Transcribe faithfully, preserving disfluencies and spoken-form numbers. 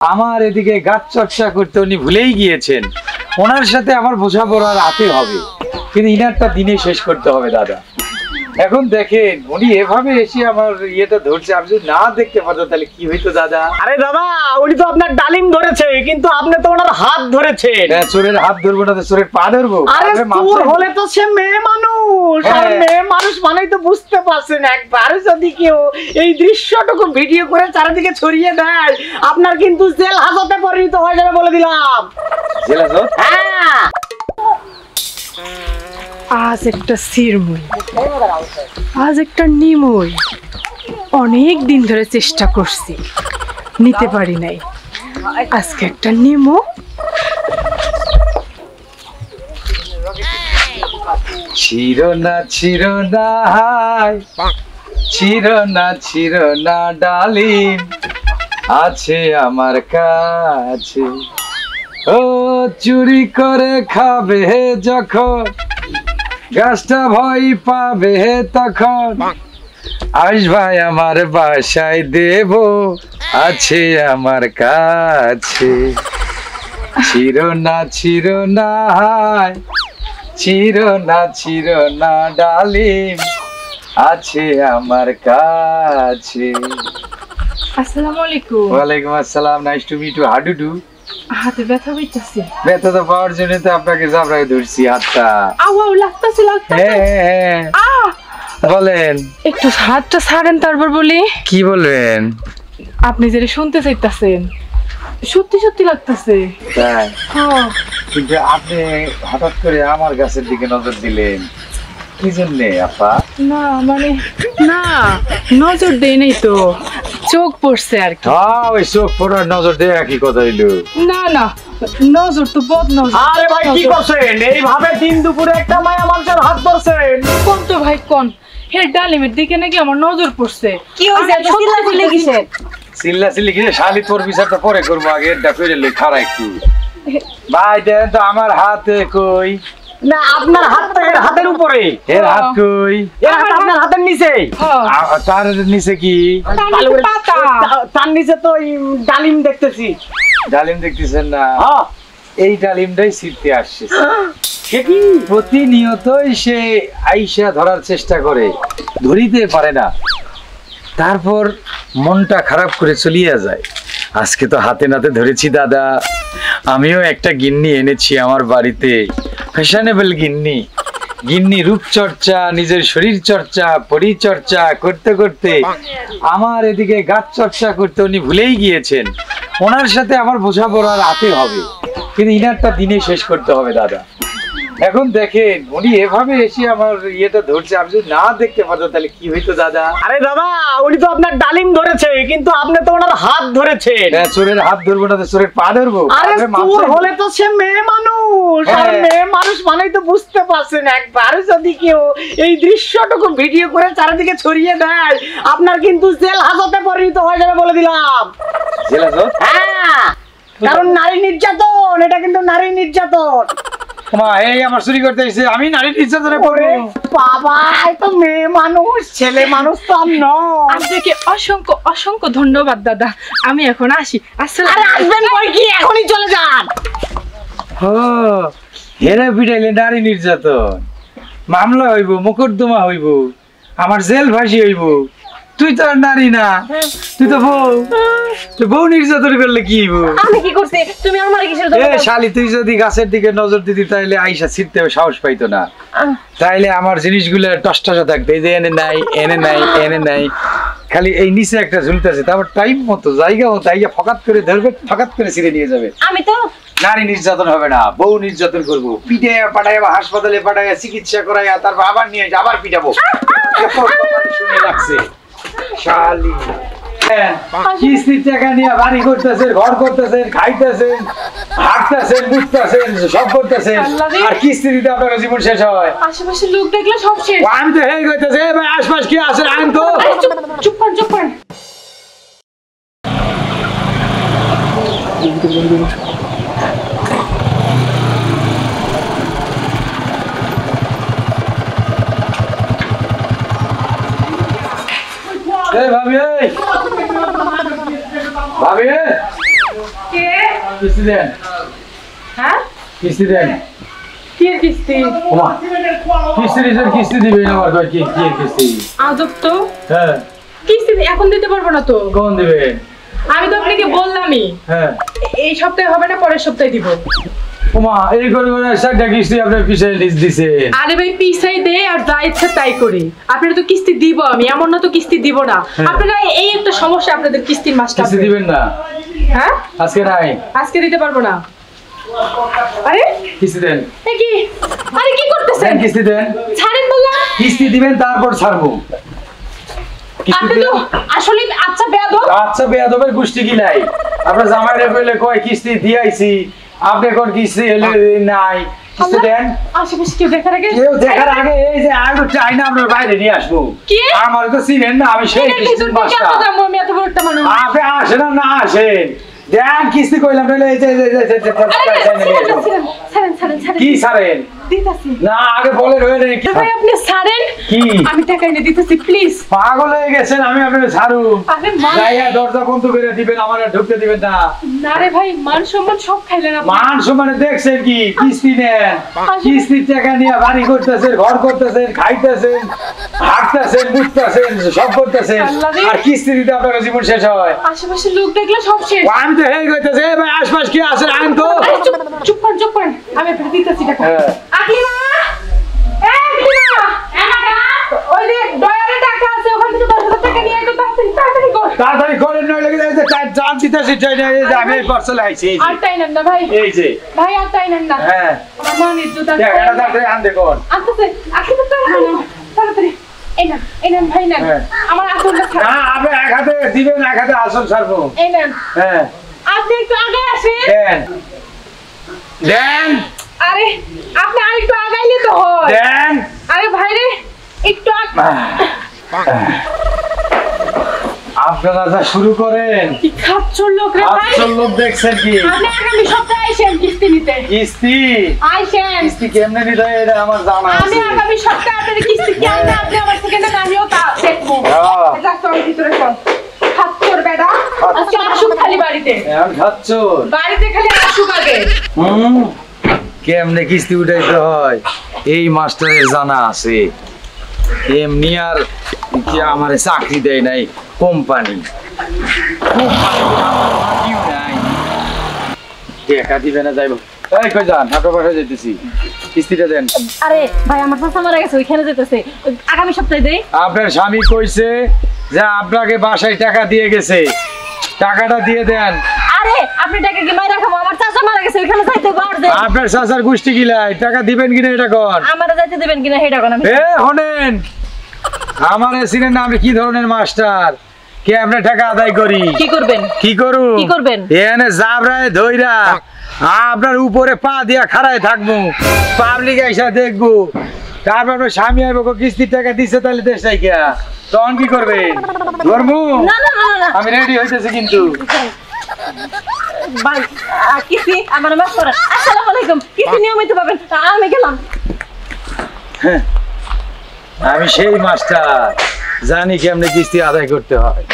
আমার এদিকে গাছ চর্চা করতে উনি ভুলেই গিয়েছেন। ওনার সাথে আমার বোঝাপড়া রাতে হবে, কিন্তু ইনারটা দিনে শেষ করতে হবে দাদা। এখন দেখেন উনি এভাবে এসে আমার ইয়েটা ধরছে, আমি যদি না দেখতে পারতাম তাহলে কি হইতো দাদা? আরে দাদা, উনি তো আপনার ডালিম ধরেছে, কিন্তু আপনি তো ওনার হাত ধরেছেন। চোরের হাত ধরবো না তো চোরের পা ধরবো? আরে চোর হলে তো সে মেয়ে মানুষ, আর মেয়ে মানুষ মানেই তো বুঝতে পারছেন, একবার যদি কেউ এই দৃশ্যটুকু ভিডিও করে চারিদিকে ছড়িয়ে দেয়, আপনার কিন্তু জেল হাজতে পরিণত হয়ে যাবে বলে দিলাম। জেল হাজত? হ্যাঁ। আজ একটা সিরমুই, আজ একটা নিমুই। অনেক দিন ধরে চেষ্টা করছি, নিতে পারি নাই। আজকে একটা নিমু। ছিড়ো না ছিড়ো না হাই, ছিড়ো না ছিড়ো না ডালিম, আছে আমার কাছে। ও চুরি করে খাবে যখন, গাছটা ভয় পাবে তখন, আসবাই আমার বাসায় দেব, আছে আমার কাছে। ছিড়ো না ছিড়ো না হাই, ছিড়ো না ছিড়ো না ডালিম, আছে আমার কাছে। আসসালামু আলাইকুম। ওয়ালাইকুম আসসালাম, nice to meet you. How do do? হাতে ব্যথা হইতাছে। ব্যথা তো পাওয়ার জন্য তো আপনাকে জাবরায় ধরছি হাতটা। আউ আউ লাগতাছে লাগতাছে। হ্যাঁ হ্যাঁ, বলেন। একটু হাতটা ছাড়েন, তারপর বলি। কি বলবেন? আপনি যেটা শুনতে চাইতাছেন সত্যি সত্যি লাগতাছে। তাই? হ্যাঁ। কিন্তু আপনি হঠাৎ করে আমার গাছের দিকে নজর দিলেন কি জন্যে আপা? না মানে না, নজর দেই নাই তো, চোখ পড়ছে আর কি। হ্যাঁ, ওই চোখ পড়ার নজর দেয়া কি কথা হইলো? না না, নজর তো বদ নজর। আরে ভাই কি করছেন? এইভাবে দিন দুপুরে একটা মায়া মানুষের হাত ধরছেন? কোন তো ভাই কোন, হে ডালিমের দিকে নাকি আমার নজর পড়ছে। কি হইছে? চিল্লা চিল্লি কিসের? চিল্লা চিল্লি কিসে? শালি তোর বিচারটা পরে করবো, আগে এটা করে লই, খাড়া একটু। ভাই দেন তো আমার হাতে কই? না, আপনার হাত তো এর হাতের উপরে। এর হাত কই? এর হাত আপনার হাতের নিচে। আ- তার নিচে কি? পাতা। তার নিচে তো এই ডালিম দেখতেছি। ডালিম দেখতেছেন না? হ্যাঁ। এই ডালিমটাই ছিটতে আসছে। সে কি? প্রতিনিয়তই সে আইসা ধরার চেষ্টা করে, ধরিতে পারে না, তারপর মনটা খারাপ করে চলিয়া যায়। আজকে তো হাতে নাতে ধরেছি দাদা। আমিও একটা গিন্নি এনেছি আমার বাড়িতে, ফ্যাশনেবল গিন্নি। গিন্নি রূপচর্চা, নিজের শরীর চর্চা, পরিচর্চা করতে করতে আমার এদিকে গাছ চর্চা করতে উনি ভুলেই গিয়েছেন। ওনার সাথে আমার বোঝাপড়া রাতে হবে, কিন্তু ইনারটা দিনে শেষ করতে হবে দাদা। এখন দেখেন উনি এভাবে এসে আমার ইয়েটা ধরছে, আমি যদি না দেখতে পারতাম তাহলে কি হইতো দাদা? আরে দাদা, উনি তো আপনার ডালিম ধরেছে, কিন্তু আপনি তো ওনার হাত ধরেছেন। চোরের হাত ধরবো না তো চোরের পা ধরবো? আরে চোর হলে তো সে মেয়ে মানুষ, আর মেয়ে মানুষ মানেই তো বুঝতে পারছেন, একবার যদি কেউ এই দৃশ্যটুকু ভিডিও করে চারিদিকে ছড়িয়ে দেয়, আপনার কিন্তু জেল হাজতে পরিণত হয়ে যাবে বলে দিলাম। জেল হাজত? হ্যাঁ, কারণ নারী নির্যাতন, এটা কিন্তু নারী নির্যাতন। মা, এই আমার চুরি করতে এসে আমি নারী নির্যাতনে পড়বো? বাবা, তো মেয়ে মানুষ, ছেলে মানুষ তো আর নয়। আপনাকে অসংখ্য অসংখ্য ধন্যবাদ দাদা, আমি এখন আসি। আসলে আরে আসবেন কই কি, এখনই চলে যান। ও হেরে পিটাইলে নারী নির্যাতন মামলা হইব, মোকদ্দমা হইব, আমার জেল ফাঁসি হইব। তুই তো আর নারী না, তুই তো বউ। তুই বউ নির্যাতন করলে কি হইব? আমি কি করছি? তুমি আমার কিসের জন্য? এ শালি, তুই যদি গাছের দিকে নজর দিতি তাইলে আইসা ছিটতে সাহস পাইতো না, তাইলে আমার জিনিসগুলো টসটসা থাকতো। এই যে এনে নাই, এনে নাই, এনে নাই, খালি এই নিচে একটা ঝুলতেছে, তারপর টাইম মতো জায়গা মতো আইয়া ফকাত করে ধরবে, ফকাত করে ছিঁড়ে নিয়ে যাবে। আমি তো নারী নির্যাতন হবে না, বউ নির্যাতন করবো। পিঠে পাঠায় বা হাসপাতালে পাঠায়, চিকিৎসা করাইয়া তারপর আবার নিয়ে আবার পিটাবো। শুনে লাগছে শালি। কিস্তির টাকা নিয়ে বাড়ি করতেছেন, ঘর করতেছেন, খাইতেছেন, হাঁটতেছেন, বুঝতেছেন, সব করতেছেন, আর কিস্তি দিতে আপনার জীবন শেষ হয়। আশেপাশে লোক দেখলে সব শেষ। আমি তো হেই করতেছে, ভাই আশপাশ কি আছে আইন তো? চুপ কর চুপ কর। এই ভাবি, এই ভাবি, কিস্তি দেন হ্যাঁ কিস্তি দেন কি এর কিস্তি ওমা কিস্তি দিছেন কিস্তি দিবেন আমার কই কি কি কিস্তি আজব তো হ্যাঁ কিস্তি এখন দিতে পারবো না তো কোন দিবেন আমি তো আপনাকে বললামই হ্যাঁ এই সপ্তাহে হবে না পরের সপ্তাহে দিব ওমা এই করে করে একটা কিস্তি আপনি পিছাই লিস্ট দিছেন আরে ভাই পিছাই দে আর যা ইচ্ছা তাই করি আপনারা তো কিস্তি দিব আমি এমন না তো কিস্তি দিব না আপনারা এই একটা সমস্যা আপনাদের কিস্তির মাসটা কিস্তি দিবেন না হ্যাঁ আজকে নাই আজকে দিতে পারবো না আরে কিস্তি দেন এ কি আরে কি করতেছেন দেন কিস্তি দেন ছাড়েন বললাম কিস্তি দিবেন তারপর ছাড়বো কিস্তি আপনি তো দেন আসলে আচ্ছা বেয়াদব আচ্ছা বেয়াদবের গোষ্ঠী কি নাই আপনার জামাইরে কইলে কয় কিস্তি দিয়াইছি আপনি কোন কিস্তি এলে নাই কিস্তি দেন আশেপাশে কেউ দেখার আগে কেউ দেখার আগে এই যে আগে চাই না আমরা বাইরে নিয়ে আসবো কি? আমার তো চিনেন না আমি সেই কিস্তির মাস্টার আমি এত বড় একটা মানুষ আপনি আসেন আর না আসেন দেন কিস্তি কইলাম নইলে এই যে এই যে- এই যে- এই যে- ছাড়েন ছাড়েন ছাড়েন কি ছাড়েন দিতাছি না আগে বলেন হয়ে নেই ভাই আপনি ছাড়েন কি? আমি টাকা এনে দিতেছি প্লিজ পাগল হয়ে গেছেন আমি আপনাকে ছাড়ু আরে মা- যাইয়া দরজা বন্ধ করে দিবেন আমার আর ঢুকতে দিবেন না না রে ভাই মান সম্মান সব খাইলেন আপনি মান সম্মানে দেখছেন কি কিস্তি নেন কিস্তির টাকা নিয়ে বাড়ি করতেছেন ঘর করতেছেন খাইতেছেন হাঁটতেছেন বুঝতেছেন সব করতেছেন আল্লাহ রে। আর কিস্তি দিতে আপনার জীবন শেষ হয় আশেপাশে লোক দেখলে সব শেষ ও, আমি তো হেই কইতেছি এই ভাই আশপাশ কি আছে আইন তো আরে চুপ চুপ করেন চুপ করেন আমি আপনাকে দিতেছি টাকা হ্যাঁ। আকলিমা এ আকলিমা এ টাকা ওই যে ডয়ারে টাকা আছে ওখান থেকে দশ হাজার টাকা নিয়ে আয় তো তাড়াতাড়ি তাড়াতাড়ি কর তাড়াতাড়ি করেন নইলে কি এই যে চার চার দিতেছি ট্রেন এই যে আমি এই পার্সেল আইছি এই যে। আর তাই নেন না ভাই এই যে ভাই আর তাই নেন না হ্যাঁ আমার মান ইজ্জত আর টাকাটা তাড়াতাড়ি আন দেখুন আনতেছে আকলিমা তাড়াতাড়ি তাড়াতাড়ি এই নেন এই নেন ভাই নেন হ্যাঁ। আমার আসলটা ছাড় না আপনি এক হাতে দিবেন এক হাতে আসল ছাড়বো এই নেন হ্যাঁ আপনি একটু আগে আসেন দেন দেন আরে আপনি আরেকটু আগাইলে তো হয় দেন আরে ভাই রে একটু আগ- আপনারা যা শুরু করেন কি খাচ্ছর লোক রে ভাই আটশো লোক দেখছেন কি আপনি আগামী সপ্তাহে আইসেন কিস্তি নিতে কিস্তি আইসেন কিস্তি কেমনে নিতে হয় এটা আমার জানা আমি আছে আগামী সপ্তাহে আপনার কিস্তি কেমন আপনি আমার থেকে নেন আমিও তা দেখবো হ্যাঁ। যা চল ভিতরে চল খাচ্ছর বেটা আজকে আসুক খালি বাড়িতে এখন খাচ্ছ বাড়িতে খালি আসুক আগে হুম কেমনে কিস্তি উঠাইতে হয় এই মাস্টারের জানা আছে এমনি আর কি আমারে চাকরি দেয় নাই কোম্পানি টাকা দিবে না যাইব এই কই যান আপনার বাসায় যাইতেছি কিস্তিটা দেন আরে ভাই আমার চাচা মারা গেছে ওইখানে যেতেছে আগামী সপ্তাহে দেই আপনার স্বামী কইছে যে আপনাকে বাসায় টাকা দিয়ে গেছে টাকাটা দিয়ে দেন আরে আপনি টাকা কি মাইরা খাবো আমার চাচা মারা গেছে ওইখানে যাইতে পারবে আপনার চাচার গোষ্ঠী গিলাই টাকা দিবেন কিনা এটা কন আমারে যাইতে দিবেন কিনা সেটা কোন আমি এ হনেন আমার এসিনের নাম কি ধরনের মাস্টার কে আমরা টাকা আদায় করি কি করবেন কি করু কি করবেন? এনে জাবরায় ধইরা আপনার উপরে পা দিয়া খাড়ায় থাকবো পাবলিক আইসা দেখবো তারপর আপনার স্বামী আইব কিস্তির টাকা দিছে তাহলে দেশটাই কে তখন কি করবে ধর্মু না না না না আমি রেডি হইতেছি কিন্তু ভাই আ, কিস্তি আমার মাফ করেন আসসালামু আলাইকুম কিস্তি নিয়মিত পাবেন আমি গেলাম আমি সেই মাস্টার জানি কেমনে কিস্তি আদায় করতে হয়